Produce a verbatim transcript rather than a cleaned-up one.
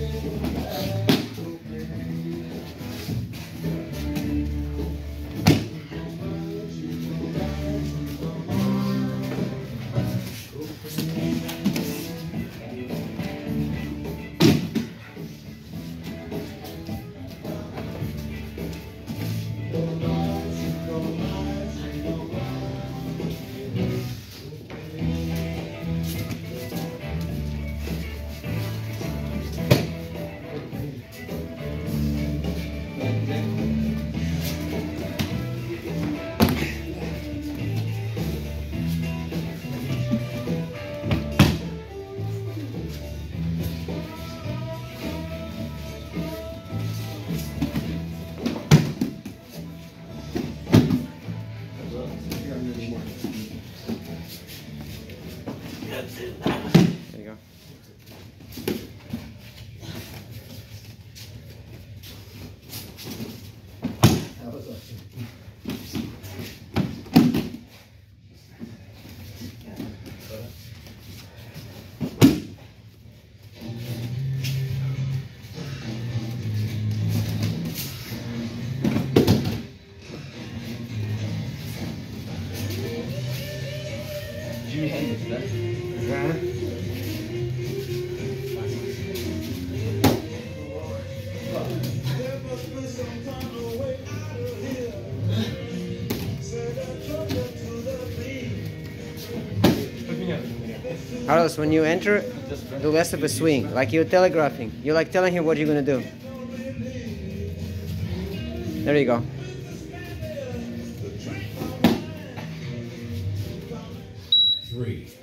There you go. Jimi Hendrix, that? Yeah. Carlos, when you enter, do less of a swing, like you're telegraphing. You're like telling him what you're going to do. There you go. Three.